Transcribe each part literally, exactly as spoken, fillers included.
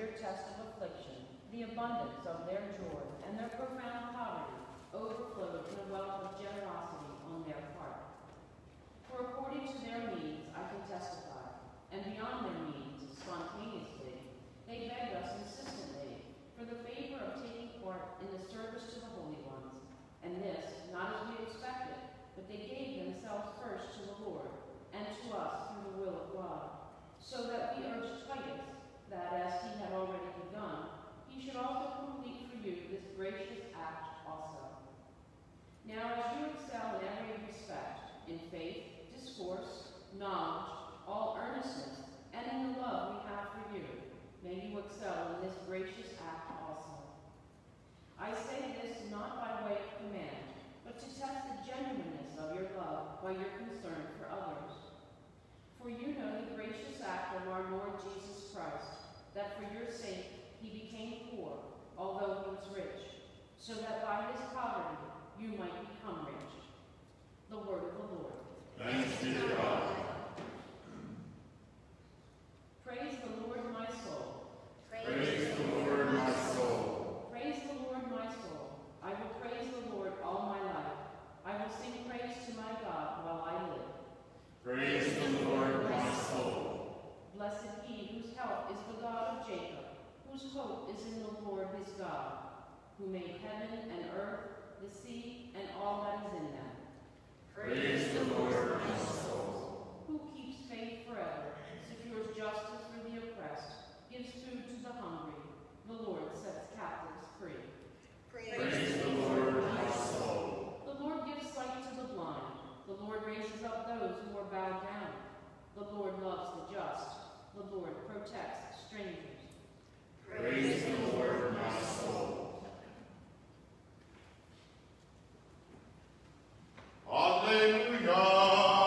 severe test of affliction, the abundance of their joy and their profound poverty overflowed in a wealth of generosity on their part. For according to their needs I can testify, and beyond their needs, spontaneously, they begged us insistently for the favor of taking part in the service to the holy ones, and this, not as we expected, but they gave themselves first to the Lord, and to us through the will of God, so that we urged Titus, that as he had already begun, he should also complete for you this gracious act also. Now as you excel in every respect, in faith, discourse, knowledge, all earnestness, and in the love we have for you, may you excel in this gracious act also. I say this not by way of command, but to test the genuineness of your love by your concern for others. For you know the gracious act of our Lord Jesus Christ, that for your sake he became poor, although he was rich, so that by his poverty you might become rich. The word of the Lord. Thanks be to God. Praise the Lord, my soul. Praise the Lord, my soul. Praise the Lord, my soul. I will praise the Lord all my life. I will sing praise to my God while I live. Praise the Lord, my soul. Blessed he whose help is the God of Jacob, whose hope is in the Lord his God, who made heaven and earth, the sea, and all that is in them. Praise the Lord, my soul. Who keeps faith forever, secures justice for the oppressed, gives food to the hungry. The Lord sets captives free. Praise the Lord, my soul. The Lord gives sight to the blind. The Lord raises up those who are bowed down. The Lord loves the just. The Lord protects strangers. Praise the Lord, my soul. Alleluia.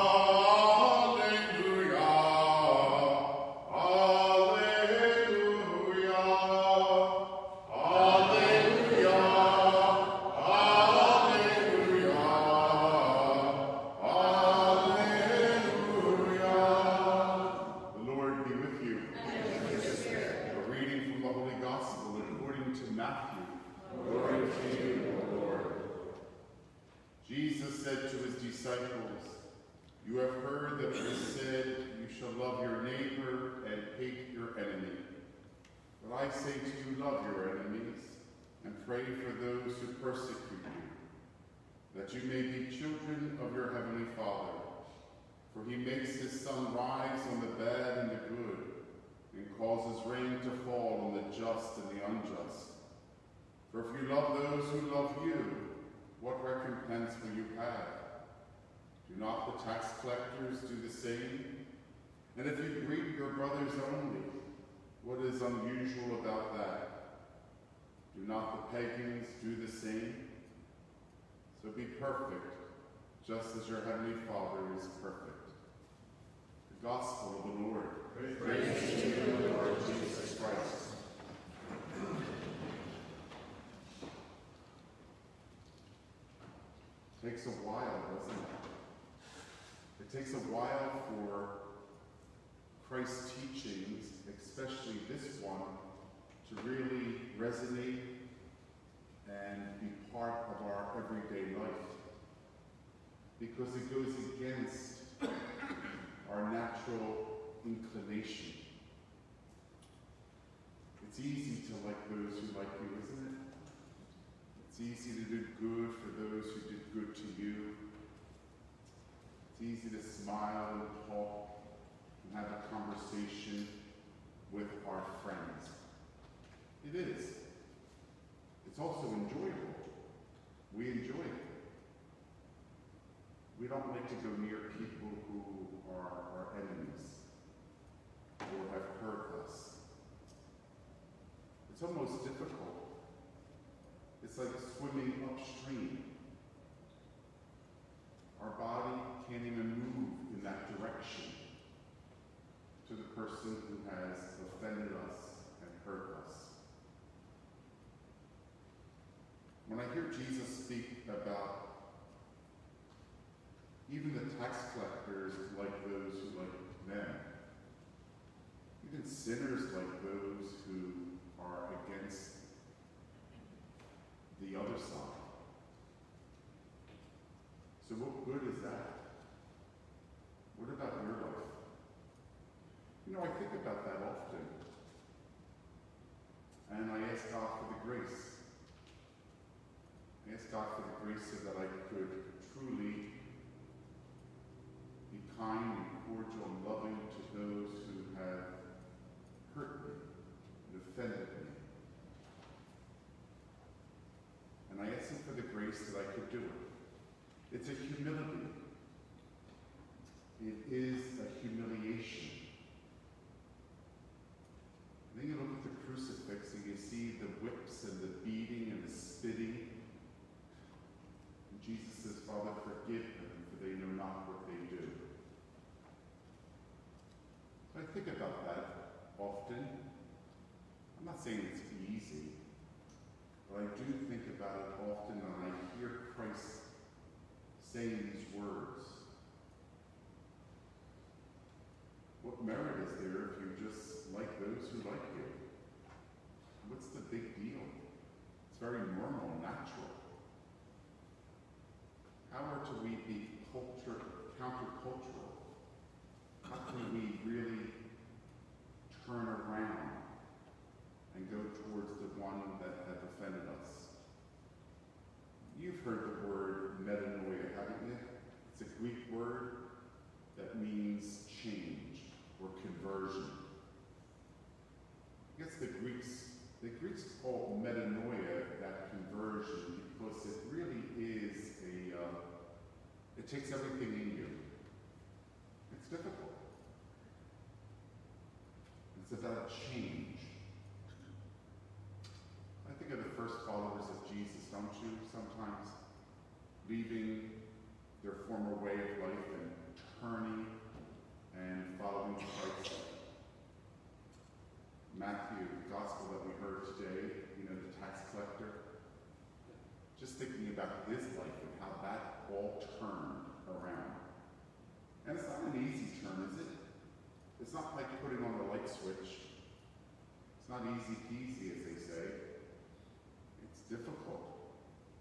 You have heard that it was said, you shall love your neighbor and hate your enemy. But I say to you, love your enemies, and pray for those who persecute you, that you may be children of your heavenly Father. For he makes his sun rise on the bad and the good, and causes rain to fall on the just and the unjust. For if you love those who love you, what recompense will you have? Do not the tax collectors do the same? And if you greet your brothers only, what is unusual about that? Do not the pagans do the same? So be perfect, just as your heavenly Father is perfect. The Gospel of the Lord. Praise, Praise to you, Lord Jesus Christ. Takes a while, doesn't it? It takes a while for Christ's teachings, especially this one, to really resonate and be part of our everyday life, because it goes against our natural inclination. It's easy to like those who like you, isn't it? It's easy to do good for those who did good to you. It's easy to smile and talk and have a conversation with our friends. It is. It's also enjoyable. We enjoy it. We don't like to go near people who are our enemies or have hurt us. It's almost difficult. It's like swimming upstream. Our body can't even move in that direction to the person who has offended us and hurt us. When I hear Jesus speak about even the tax collectors like those who like them, even sinners like those who grace. I ask God for the grace so that I could truly be kind and cordial and loving to those who have hurt me and offended me. And I ask him for the grace that I could do it. It's a humility. It is a humiliation. Then you look at the crucifix and you see the whips and the beating and the spitting. And Jesus says, Father, forgive them, for they know not what they do. So I think about that often. I'm not saying it's easy, but I do think about it often when I hear Christ saying these words. What merit is there if you just like those who like you? What's the big deal? It's very normal, natural. How are to we be culture, countercultural? How can we really turn around and go towards the one that has offended us? You've heard the word metanoia, haven't you? It's a Greek word that means change or conversion. I guess the Greeks, the Greeks call metanoia that conversion because it really is a, uh, it takes everything in you. It's difficult. It's about change. I think of the first followers of Jesus, don't you? Sometimes leaving their former way of life and turning and following Christ. Matthew, the gospel that we heard today, you know, the tax collector, just thinking about his life and how that all turned around. And it's not an easy turn, is it? It's not like putting on the light switch. It's not easy peasy, as they say. It's difficult.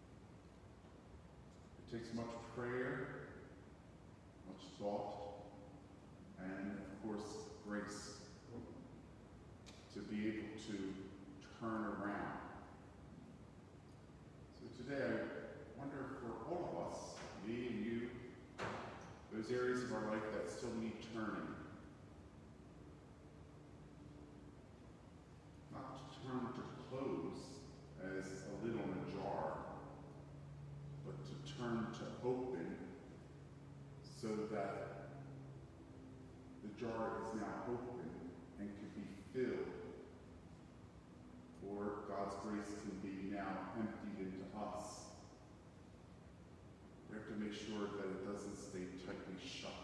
It takes much prayer, much thought, and of course, grace to be able to turn around. So today, I wonder for all of us, me and you, those areas of our life that still need turning. Not to turn to close as a lid on a jar, but to turn to open so that the jar is now open and can be filled, or God's grace can be now emptied into us. We have to make sure that it doesn't stay tightly shut.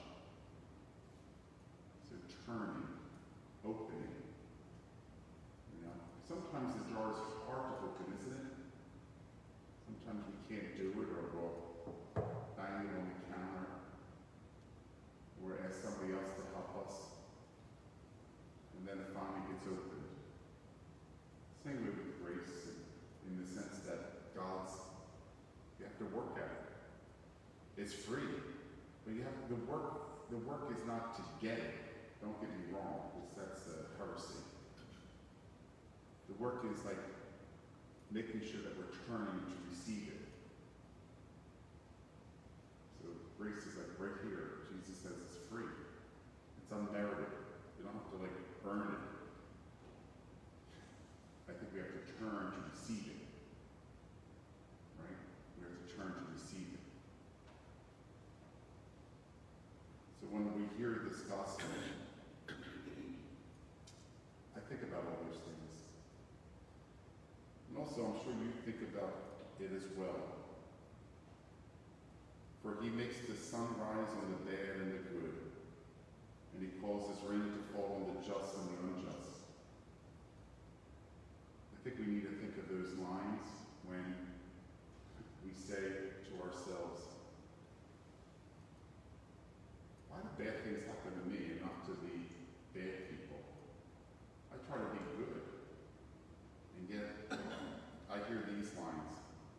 So turning, opening. You know, sometimes the jar is hard to open, isn't it? Sometimes we can't do it, or we'll bang it on the counter, or ask somebody else to help us, and then it finally gets opened. Same way with grace, in the sense that God's, you have to work at it. It's free, but you have the work. The work is not to get it. Don't get me wrong, because that's a heresy. The work is like making sure that we're turning to receive it. So grace is like right here. Jesus says it's free. It's unmerited. You don't have to like earn it. I think we have to turn to receive it. Right? We have to turn to receive it. So when we hear this gospel, I think about all those things. And also, I'm sure you think about it as well. For he makes the sun rise on the bad and the good, and he causes rain to fall on the just and the unjust. I think we need to think of those lines when we say to ourselves, why do bad things happen to me and not to the bad people? I try to be good, and yet I hear these lines.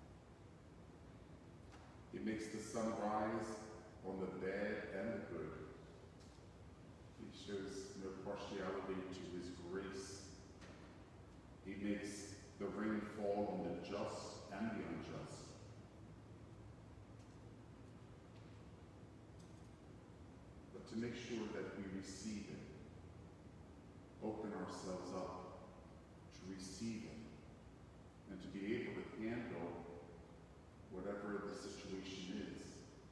He makes the sun rise on the bad and the good. He shows no partiality to his grace. He makes the rain fall on the just and the unjust. But to make sure that we receive it, open ourselves up to receive it, and to be able to handle whatever the situation is.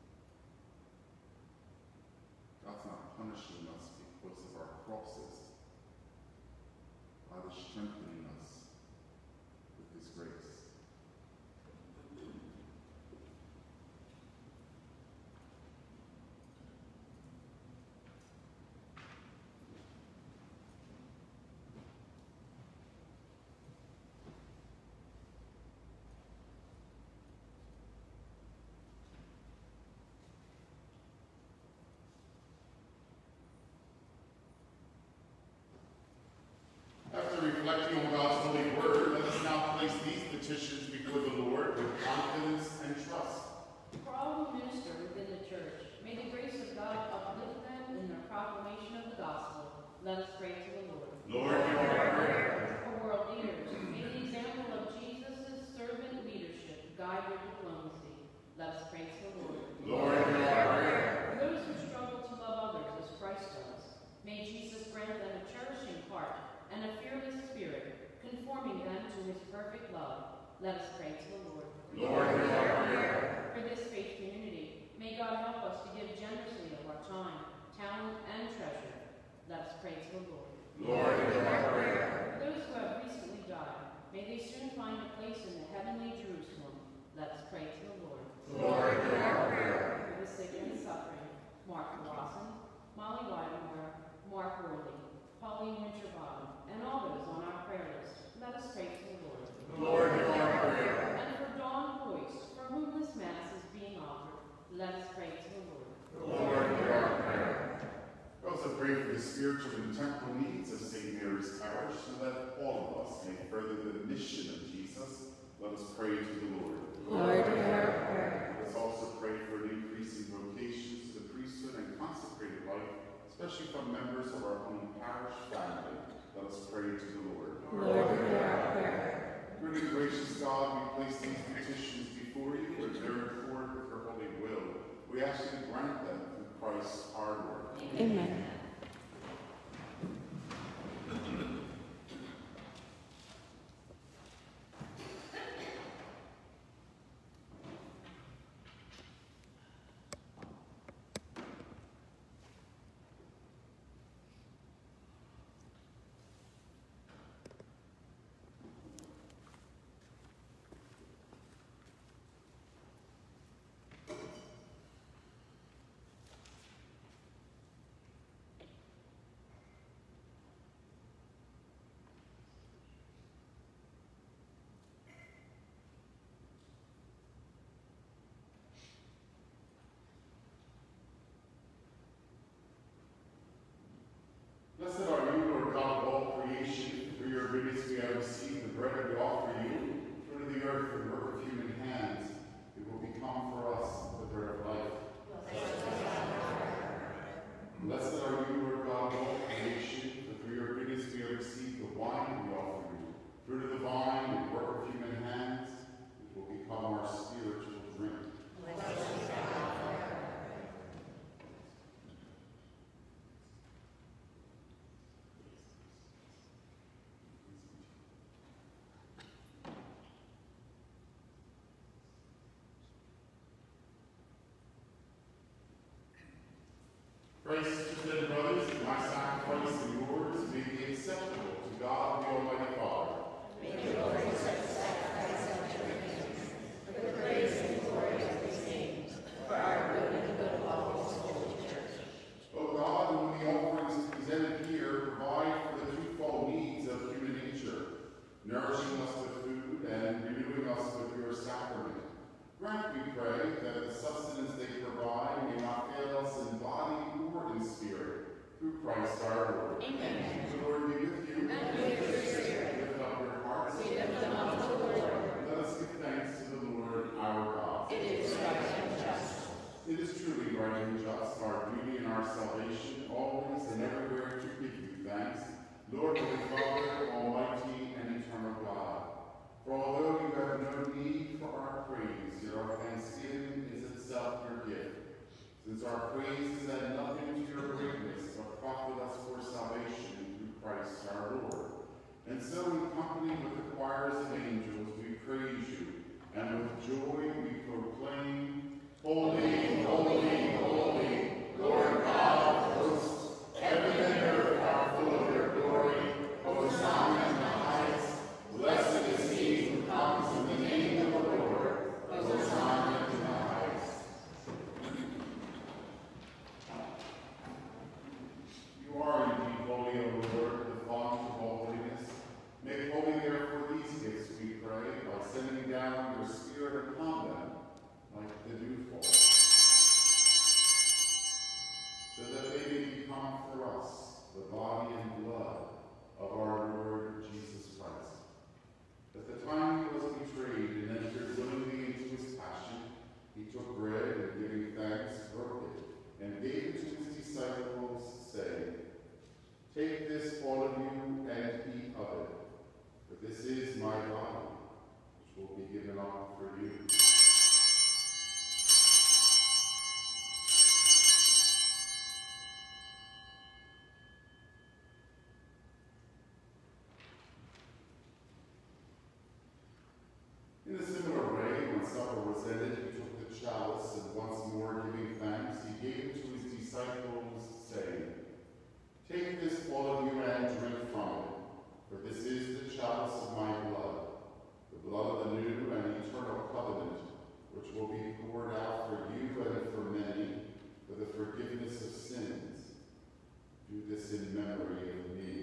God's not punishing us because of our crosses. God is strengthening us with his grace. After reflecting on God's holy word, let us now place these petitions before the Lord with confidence and trust. For all who minister within the church, may the grace of God uplift them in their proclamation of the gospel. Let us pray to the Lord. Lord, hear our prayer. For world leaders, may the example of Jesus' servant leadership guide their diplomacy. Let us pray to the Lord. Lord, hear our prayer. For those who struggle to love others as Christ does, may Jesus grant them a cherishing heart and a fearless spirit, conforming them to his perfect love. Let us pray to the Lord. Lord, hear our prayer. For this faith community, may God help us to give generously of our time, talent, and treasure. Let us pray to the Lord. Lord, hear our prayer. For those who have recently died, may they soon find a place in the heavenly Jerusalem. Let us pray to the Lord. Lord, hear our prayer. For the sick and suffering, Mark Lawson, Molly Weidenauer, Mark Worley, Pauline Winterbottom, and all those on our prayer list, let us pray to the Lord. Lord, hear our prayer. And for Dawn Boyce, for whom this Mass is being offered, let us pray to the Lord. Lord, hear our prayer. We also pray for the spiritual and temporal needs of Saint Mary's Parish, so that all of us may further the mission of Jesus. Let us pray to the Lord. Lord, hear our prayer. Let us also pray for an increase in vocations to the priesthood and consecrated life, especially from members of our own parish family. Let us pray to the Lord. Lord, hear our prayer. Good and gracious God, we place these petitions before you and bear forth with your holy will. We ask you to grant them through Christ our Lord. Amen. Blessed are you, Lord God of all creation. Through your goodness we have received the bread we offer you. Fruit of the earth and work of human hands. It will become for us the bread of life. Blessed are you, Lord God of all creation. For through your goodness we have received the wine we offer you. Fruit of the vine and work of human hands. It will become our spiritual drink. Pray, sisters and brothers, that my sacrifice and yours may be acceptable to God, the Almighty Father. May the Lord accept the sacrifice of your hands, for the praise and glory of his name, for our good and the good of all his holy church. O God, when the offerings presented here provide for the twofold needs of human nature, nourishing us with food and renewing us with your sacrament, grant, we pray, that the sustenance they provide may not fail us in body or in spirit, through Christ our Lord. Amen. The Lord be with you. And with your spirit. Lift up your hearts. We lift them up to the Lord. Let us give thanks to the Lord our God. It is right and just. It is truly right and just, our duty and our salvation, always and everywhere to give you thanks, Lord, Holy Father, Almighty and eternal God. supper was ended, he took the chalice, and once more giving thanks, he gave it to his disciples, saying, "Take this, all of you, and drink from it, for this is the chalice of my blood, the blood of the new and eternal covenant, which will be poured out for you and for many, for the forgiveness of sins. Do this in memory of me."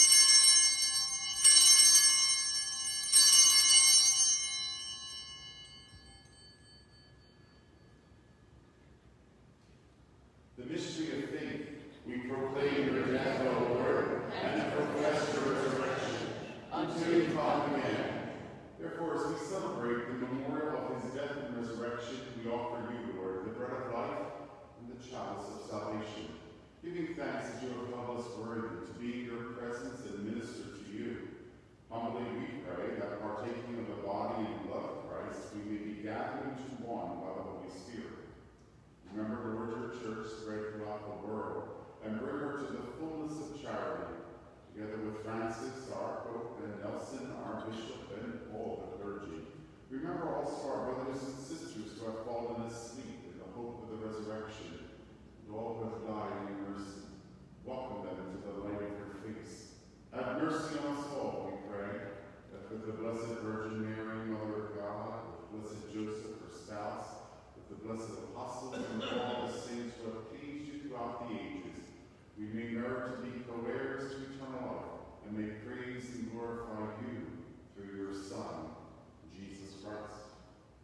The mystery of faith, we proclaim your death, O Lord, and profess your resurrection until you come again. Therefore, as we celebrate the memorial of his death and resurrection, we offer you, Lord, the bread of life and the chalice of salvation, giving thanks that you have held us worthy to be in your presence and minister to you. Humbly we pray that, partaking of the body and blood of Christ, we may be gathered into one by the Holy Spirit. Remember, Lord, your church spread throughout the world, and bring her to the fullness of charity, together with Francis, our Pope, and Nelson, our Bishop, and all the clergy. Remember also our brothers and sisters who have fallen asleep in the hope of the resurrection, and all who have died in your mercy. Welcome them into the light of your face. Have mercy on us all, we pray, that with the Blessed Virgin Mary, Mother of God, with Blessed Joseph, her spouse, the blessed apostles and all the saints who have pleased you throughout the ages, we may merit to be co-heirs to eternal life, and may praise and glorify you through your Son, Jesus Christ.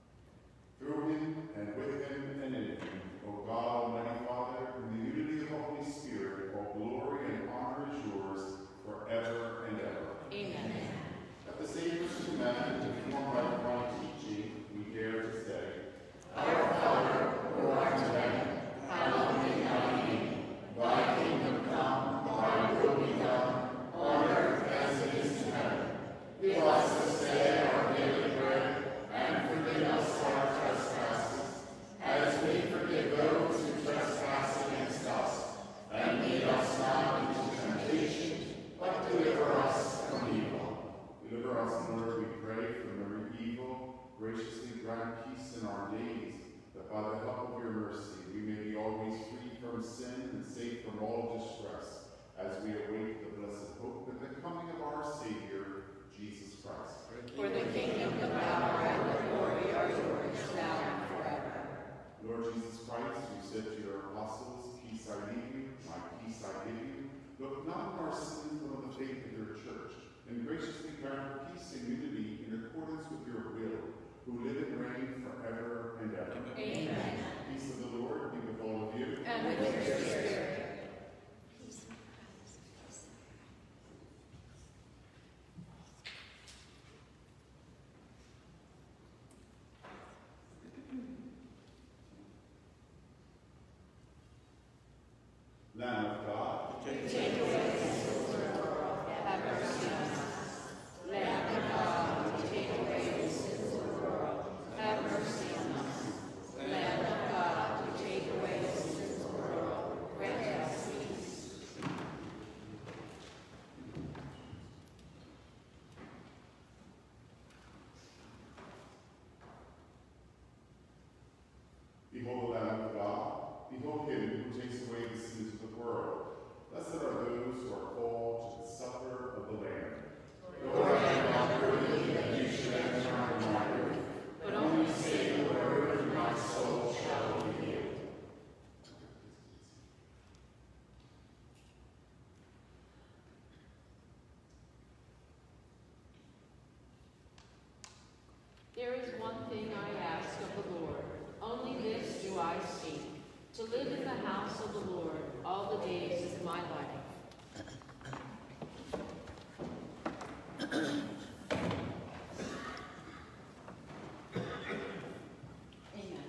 Through him, and with him, and in him, O God, Almighty Father, in the unity of the Holy Spirit, all glory and honor is yours forever and ever. Amen. At the Savior's command, informed by divine teaching, we dare to say, Our Father, who art in heaven, hallowed be thy name. Thy kingdom come, thy will be done, on earth as it is in heaven. Give us this day our daily bread, and forgive us our trespasses, as we forgive those who trespass against us. And lead us not into temptation, but deliver us from evil. Deliver us, Lord, we pray, from every evil. Graciously grant peace in our days, that by the help of your mercy we may be always free from sin and safe from all distress, as we await the blessed hope and the coming of our Savior, Jesus Christ. For the kingdom, the power, and the glory are yours, now and forever. Lord Jesus Christ, you said to your apostles, "Peace I leave you, my peace I give you." Look not on our sins, but on the faith of your church, and graciously grant her peace and unity in accordance with your will, who live and reign forever and ever. Amen. Peace of the Lord be with all of you. And with your spirit. Lamb of God, Take away the sins of the world, have mercy on us. Lamb of God, take away the sins of the world, have mercy on us. Lamb of God, take away the sins of the world, grant us peace. behold the Lamb of God, behold him who takes away the sins of the world. Blessed are those who are called to the supper of the Lamb. Lord, I am not worthy that you should enter my roof, but only say the word, and my soul shall be healed. There is one thing I ask of the Lord, only this do I seek, to live in the house of the Lord all the days of my life. Amen.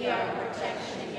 Be our protection